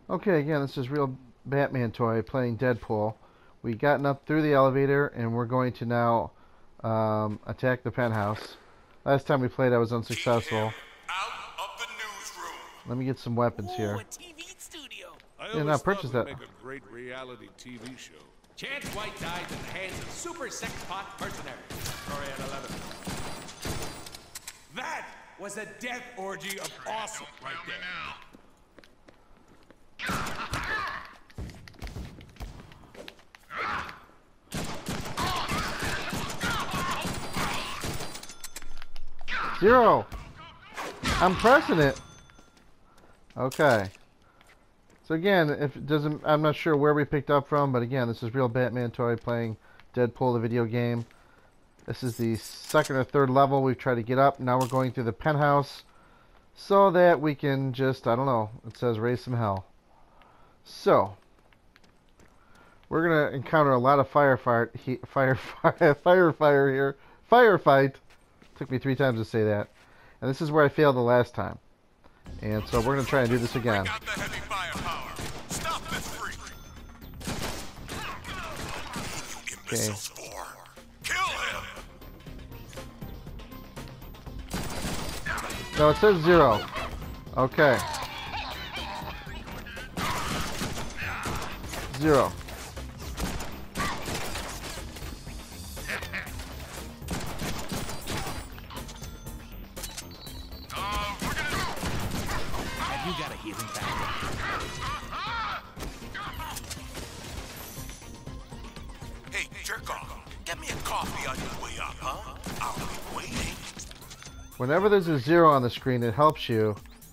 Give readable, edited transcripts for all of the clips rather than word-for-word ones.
Okay, again, this is real Batman toy playing Deadpool. We've gotten up through the elevator, and we're going to now attack the penthouse. Last time we played, I was unsuccessful. Out of the newsroom. Let me get some weapons here. A TV studio. Yeah, now purchase that. Make a great reality TV show. Chance White died in the hands of super sex pot mercenaries. Story at 11. That was a death orgy of awesome right there. 0. I'm pressing it. Okay. So again, if it doesn't, I'm not sure where we picked up from, but again, this is real Batman toy playing Deadpool the video game. This is the second or third level we've tried to get up. Now we're going through the penthouse so that we can just, I don't know, it says raise some hell. So we're gonna encounter a lot of firefight here. Took me 3 times to say that. And this is where I failed the last time. And so we're going to try and do this again. Bring out the heavy firepower. Stop this freak. You imbeciles for. Kill him. No, it says 0. Okay. 0. You got a healing factor. Hey, jerk off. Get me a coffee on your way up, huh? I'll be waiting. Whenever there's a 0 on the screen, it helps you.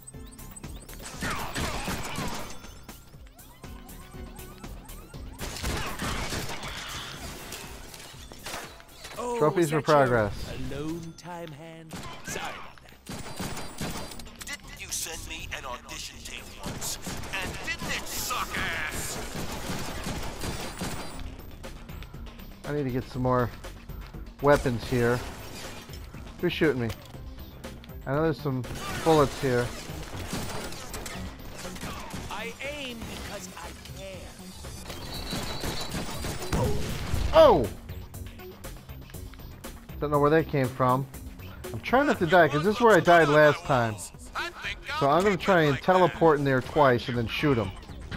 Oh, Trophies for progress. Alone time hand. Sorry about that. Didn't you send me an audition tape once? And didn't it suck ass? I need to get some more weapons here. Who's shooting me? I know there's some bullets here. I aim because I can. Oh! Don't know where that came from. I'm trying not to die because this is where I died last time. So I'm going to try and teleport in there twice and then shoot him.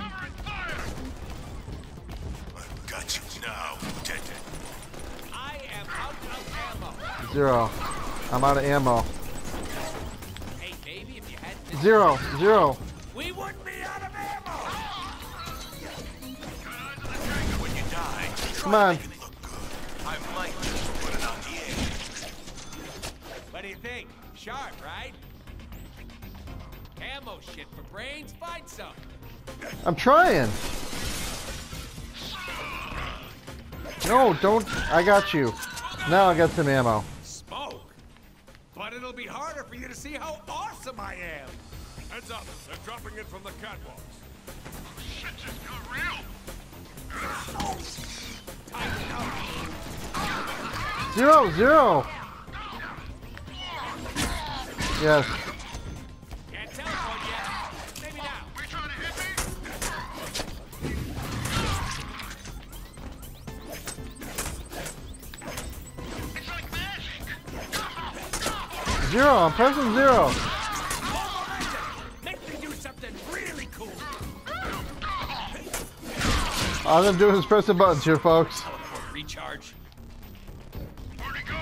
I've got you now, dead. I am out of ammo. 0. I'm out of ammo. Hey, baby, if you hadn't... 0. 0. We wouldn't be out of ammo. When you die, Come on. make it look good. I might just put it on the air. What do you think? Sharp, right? Ammo shit for brains? Find some. I'm trying. No, don't. I got you. Now I got some ammo. Smoke? But it'll be harder for you to see how awesome I am. Heads up, they're dropping in from the catwalks. Shit just got real. Tighten up. 0. 0. Yes. Can't teleport yet. Maybe now. We trying to hit me? 0. I'm pressing 0. Make me do something really cool. All I'm doing is pressing buttons here, folks. Teleport recharge. Where'd he go?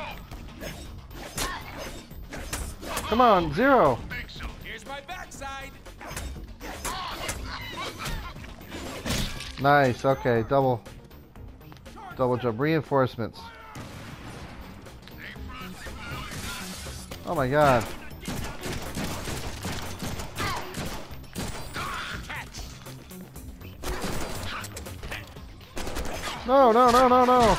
Come on, 0. Think so. Here's my backside. Nice. Okay, double jump reinforcements. Oh my god. No, no, no, no, no.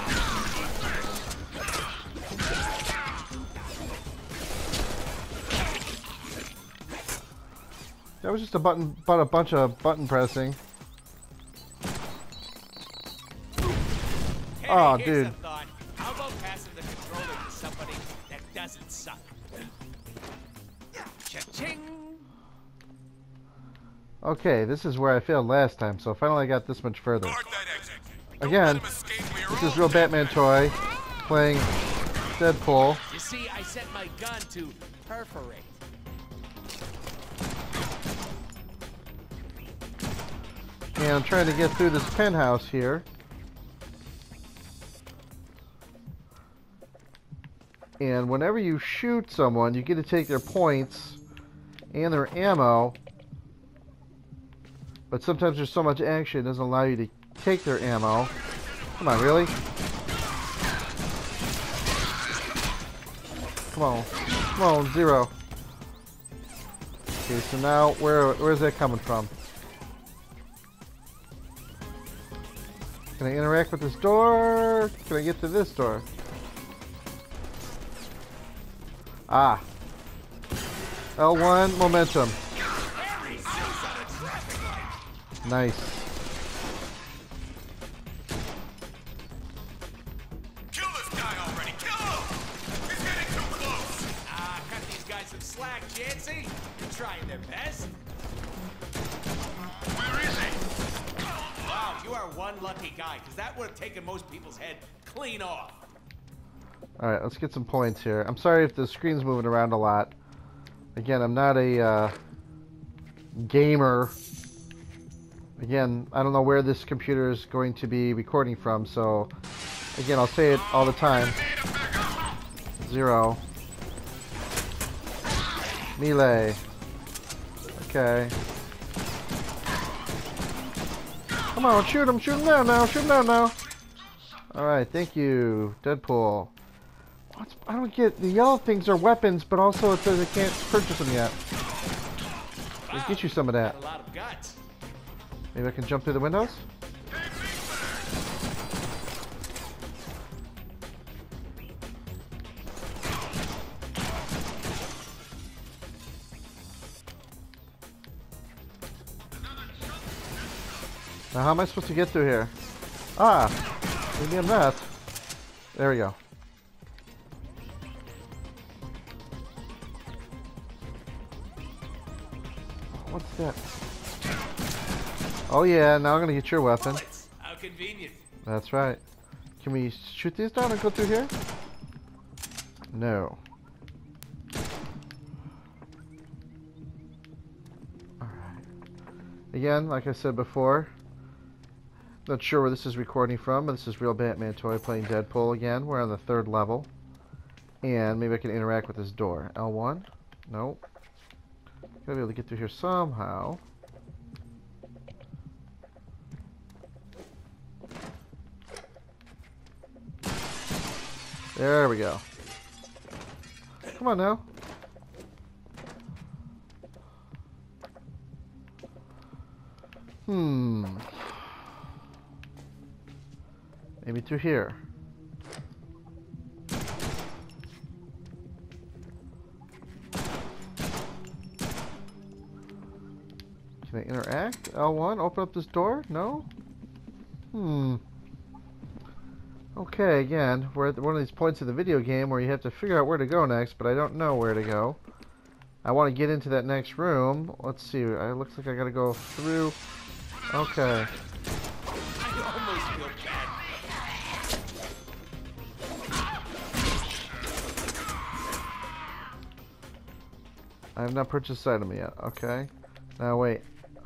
That was just a bunch of button pressing. Hey, Oh, here's dude. a thought. How about passing the controller to somebody that doesn't suck? Cha-ching! Okay, this is where I failed last time, so finally I got this much further. Guard that exit. Don't Again, let him escape. We are this all is real dead Batman men. toy playing Deadpool. You see, I set my gun to perforate. And I'm trying to get through this penthouse here. And whenever you shoot someone, you get to take their points and their ammo. But sometimes there's so much action, it doesn't allow you to take their ammo. Come on, really? Come on. Come on, zero. Okay, so now where's that coming from? Can I interact with this door? Can I get to this door? Ah. L1 momentum. Nice. Kill this guy already. Kill him. He's getting too close. Cut these guys some slack, Jancy. They're trying their best. Where is he? Wow, you are one lucky guy, because that would have taken most people's head clean off. Alright, let's get some points here. I'm sorry if the screen's moving around a lot. Again, I'm not a gamer. Again, I don't know where this computer is going to be recording from, so again, I'll say it all the time. Zero. Melee. Okay. Come on, shoot him down now, shoot him down now. Alright, thank you, Deadpool. I don't get, the yellow things are weapons, but also it says I can't purchase them yet. Let's get you some of that. Got a lot of guts. Maybe I can jump through the windows? Now how am I supposed to get through here? Ah! Maybe I'm not. There we go. What's that? Oh yeah, now I'm gonna get your weapon. Bullets. How convenient. That's right. Can we shoot these down and go through here? No. Alright. Again, like I said before, not sure where this is recording from, but this is Real Batman Toy playing Deadpool again. We're on the 3rd level. And maybe I can interact with this door. L1? Nope. Gotta be able to get through here somehow. There we go. Come on now. Maybe through here. Can I interact? L1, open up this door? No? Okay, again, we're at one of these points of the video game where you have to figure out where to go next, but I don't know where to go. I want to get into that next room. Let's see, it looks like I gotta go through. Okay. I almost feel bad. I have not purchased this item yet. Okay. Now wait.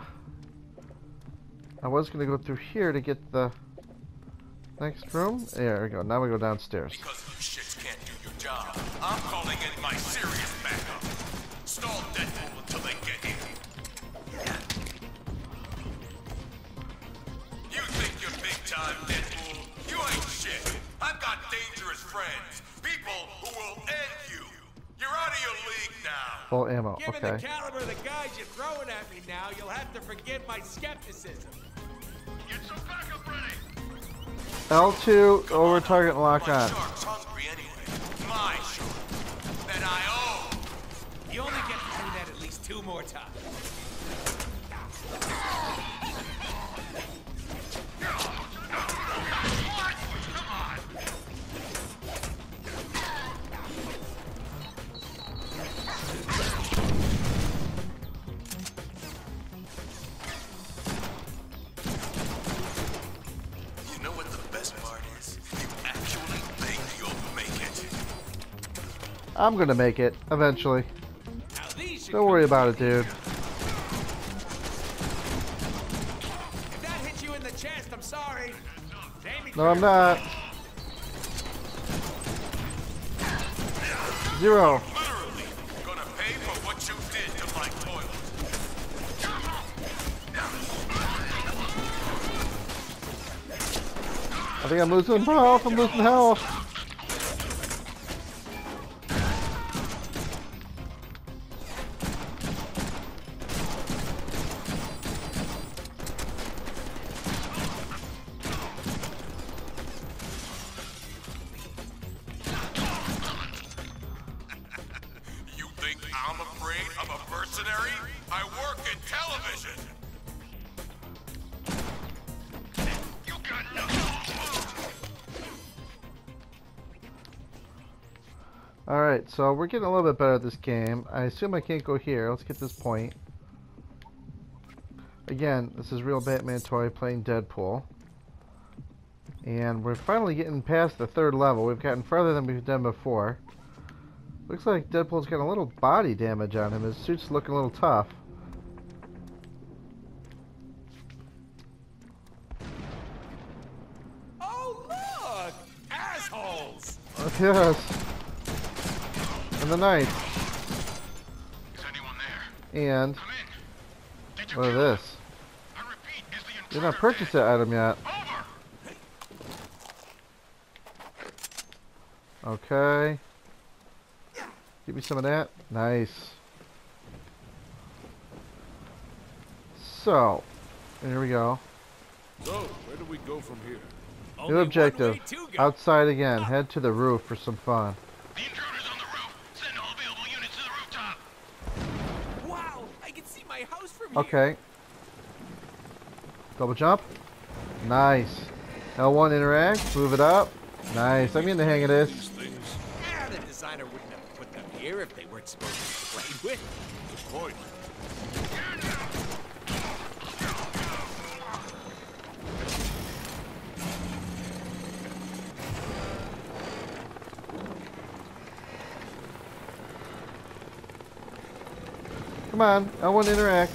I was gonna go through here to get the next room. There we go. Now we go downstairs. Because you shits can't do your job, I'm calling in my serious backup. Stall Deadpool until they get here. You think you're big time, Deadpool? You ain't shit. I've got dangerous friends. People who will end you. You're out of your league now. Full ammo. Given Okay. the caliber of the guys you're throwing at me now, you'll have to forgive my skepticism. Get some backup ready. L2 over target and lock My on. shark's hungry anyway. My shark. That I own. You only get to do that at least 2 more times. I'm gonna make it eventually. Now these should Don't worry about it, dude. If that hits you in the chest, I'm sorry. No, I'm not. 0. Literally, gonna pay for what you did to my toilet. I think I'm losing health. I'm losing health. You think I'm afraid of a mercenary? I work in television. You got no. Alright, so we're getting a little bit better at this game. I assume I can't go here. Let's get this point. Again, this is Real Batman Toy playing Deadpool. And we're finally getting past the 3rd level. We've gotten further than we've done before. Looks like Deadpool's got a little body damage on him. His suit's looking a little tough. Oh, look! Assholes! Yes. And the knife. Is anyone there? And Come in. Did you what is kill this? him? I repeat, is the Did not intruder purchase dead? that item yet. Over. Okay. Give me some of that. Nice. So, here we go. So, where do we go from here? New objective. Outside again. Head to the roof for some fun. The intruder's on the roof. Send all available units to the rooftop. Wow, I can see my house from here. Okay. Double jump. Nice. L1 interact. Move it up. Nice. I'm getting the hang of These this. things. Yeah, the designer wouldn't have put them here if they weren't supposed to be played with. Good point. Come on. L1 interact.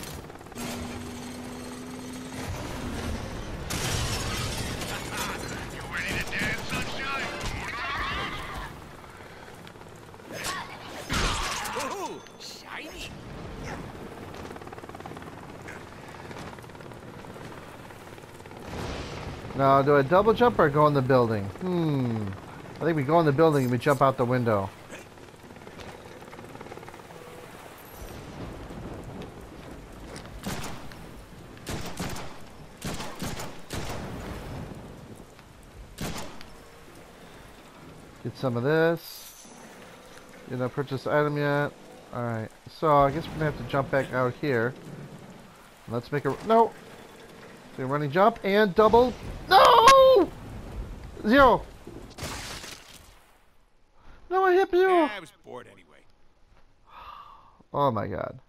You ready to dance, sunshine? Ooh, shiny. Now, do I double jump or go in the building? I think we go in the building and we jump out the window. Get some of this. Did not purchase item yet. Alright, so I guess we're gonna have to jump back out here. Let's make a... No! So running jump and double... No! 0! No, I hit 0! Yeah, I was bored anyway. Oh my god.